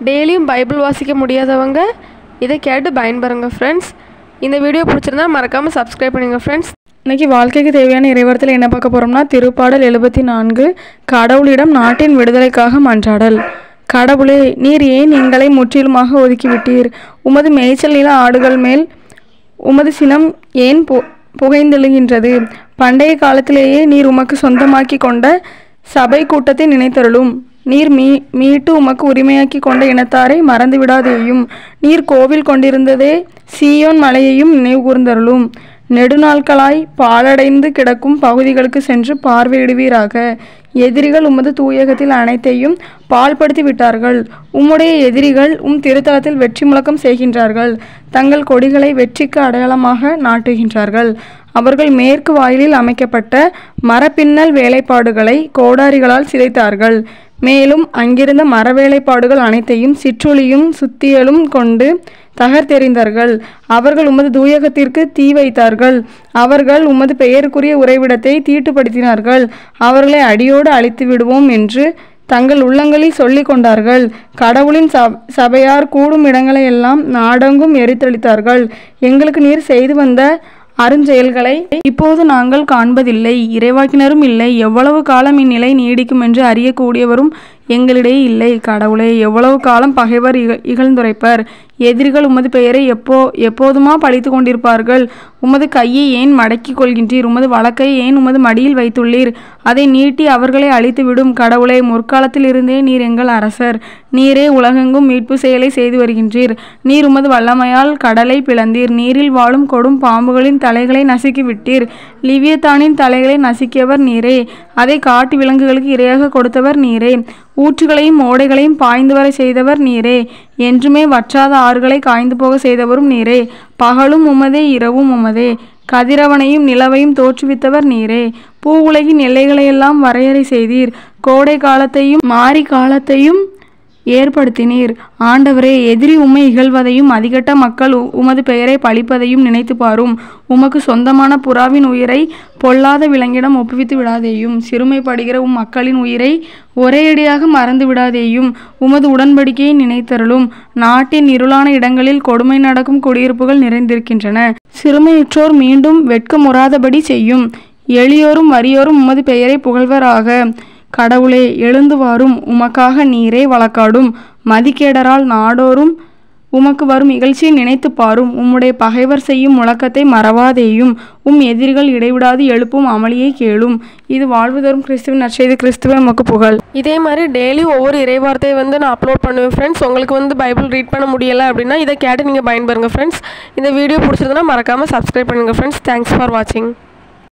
டெய்லியும் பைபிள் வாசிக்க முடியாதவங்க இதை கேட்டு பயன்பெறுங்க ஃப்ரெண்ட்ஸ். இந்த வீடியோ பிடிச்சிருந்தா மறக்காமல் சப்ஸ்கிரைப் பண்ணுங்க ஃப்ரெண்ட்ஸ். இன்றைக்கி வாழ்க்கைக்கு தேவையான இறைவார்த்தையில் என்ன பார்க்க போகிறோம்னா, திருப்பாடல் 74 கடவுளிடம் நாட்டின் விடுதலைக்காக மன்றாடல். கடவுளே, நீர் ஏன் எங்களை முற்றிலுமாக ஒதுக்கிவிட்டீர்? உமது மேய்ச்சல் நில ஆடுகள் மேல் உமது சினம் ஏன் புகைந்தெழுகின்றது? பண்டைய காலத்திலேயே நீர் உமக்கு சொந்தமாக்கி கொண்ட சபை கூட்டத்தை நினைத்தருளும். நீர் மீட்டு உமக்கு உரிமையாக்கி கொண்ட இனத்தாரை மறந்துவிடாதேயும். நீர் கோவில் கொண்டிருந்ததே சீயோன் மலையையும் நினைவு கூர்ந்தருளும். நெடுநாட்களாய் பாழடைந்து கிடக்கும் பகுதிகளுக்கு சென்று பார்வையிடுவீராக. எதிரிகள் உமது தூயகத்தில் அனைத்தையும் பாழ்படுத்தி விட்டார்கள். உம்முடைய எதிரிகள் திருத்தலத்தில் வெற்றி முழக்கம் செய்கின்றார்கள். தங்கள் கொடிகளை வெற்றிக்கு அடையாளமாக நாட்டுகின்றார்கள். அவர்கள் மேற்கு வாயிலில் அமைக்கப்பட்ட மரப்பின்னல் வேலைப்பாடுகளை கோடாரிகளால் சிதைத்தார்கள். மேலும் அங்கிருந்த மர வேலைப்பாடுகள் அனைத்தையும் சிற்றுளியும் சுத்தியலும் கொண்டு தகர்த்தெறிந்தார்கள். அவர்கள் உமது தூயகத்திற்கு தீ வைத்தார்கள். அவர்கள் உமது பெயருக்குரிய உறைவிடத்தை தீட்டுப்படுத்தினார்கள். அவர்களை அடியோடு அழித்து விடுவோம் என்று தங்கள் உள்ளங்களில் சொல்லி கொண்டார்கள். கடவுளின் சபையார் கூடும் இடங்களையெல்லாம் நாடெங்கும் எரித்தளித்தார்கள். எங்களுக்கு நீர் செய்து வந்த அருஞ்செயல்களை இப்போது நாங்கள் காண்பதில்லை. இறைவாக்கினரும் இல்லை. எவ்வளவு காலம் இந்நிலை நீடிக்கும் என்று அறியக்கூடியவரும் எங்களிடையே இல்லை. கடவுளே, எவ்வளவு காலம் பகைவர் இகழ்ந்துரைப்பர்? எதிரிகள் உமது பெயரை எப்போதுமா பழித்து கொண்டிருப்பார்கள். உமது கையை ஏன் மடக்கி கொள்கின்றீர்? உமது வழக்கை ஏன் உமது மடியில் வைத்துள்ளீர்? அதை நீட்டி அவர்களை அழித்து விடும். கடவுளே, முற்காலத்தில் இருந்தே நீர் எங்கள் அரசர். நீரே உலகெங்கும் மீட்பு செயலை செய்து வருகின்றீர். நீர் உமது வல்லமையால் கடலை பிளந்தீர். நீரில் வாழும் கொடும் பாம்புகளின் தலைகளை நசுக்கி விட்டீர். லிவியத்தானின் தலைகளை நசுக்கியவர் நீரே. அதை காட்டு விலங்குகளுக்கு இரையாக கொடுத்தவர் நீரே. ஊற்றுகளையும் ஓடைகளையும் பாய்ந்து வர செய்தவர் நீரே. என்றுமே வற்றாத ஆறுகளை காய்ந்து போக செய்தவரும் நீரே. பகலும் உமதே, இரவும் உமதே. கதிரவனையும் நிலவையும் தோற்றுவித்தவர் நீரே. பூ உலகின் எல்லைகளையெல்லாம் வரையறை செய்தீர். கோடை காலத்தையும் மாரி காலத்தையும் ஏற்படுத்தினீர். ஆண்டவரே, எதிரி உம்மை இகழ்வதையும் அதிகட்ட மக்கள் உமது பெயரை பழிப்பதையும் நினைத்து பாரும். உமக்கு சொந்தமான புறாவின் உயிரை பொல்லாத விலங்கிடம் ஒப்புவித்து விடாதேயும். சிறுமைப்படுகிற மக்களின் உயிரை ஒரேயடியாக மறந்து விடாதேயும். உமது உடன்படிக்கையை நினைத்தருளும். நாட்டின் இருளான இடங்களில் கொடுமை நடக்கும் குடியிருப்புகள் நிறைந்திருக்கின்றன. சிறுமையுற்றோர் மீண்டும் வெட்கமுறாதபடி செய்யும். எளியோரும் வறியோரும் உமது பெயரை புகழ்வராக. கடவுளே, எழுந்து வாரும். உமக்காக நீரே வழக்காடும். மதிக்கேடரால் நாடோறும் உமக்கு வரும் இகழ்ச்சியை நினைத்து பாரும். உம்முடைய பகைவர் செய்யும் முழக்கத்தை மறவாதேயும். எதிரிகள் இடைவிடாது எழுப்பும் அமளியை கேளும். இது வாழ்வு தரும் கிறிஸ்துவின் நற்செய்தி. கிறிஸ்துவே, உமக்கு புகழ். இதே மாதிரி டெய்லி ஒவ்வொரு இறைவார்த்தையை நான் அப்லோட் பண்ணுவேன் ஃப்ரெண்ட்ஸ். உங்களுக்கு பைபிள் ரீட் பண்ண முடியலை அப்படின்னா இதை கேட்டு நீங்கள் பயன்பெறுங்க ஃப்ரெண்ட்ஸ். இந்த வீடியோ பிடிச்சிருந்தனா மறக்காமல் சப்ஸ்கிரைப் பண்ணுங்கள் ஃப்ரெண்ட்ஸ். தேங்க்ஸ் ஃபார் வாட்சிங்.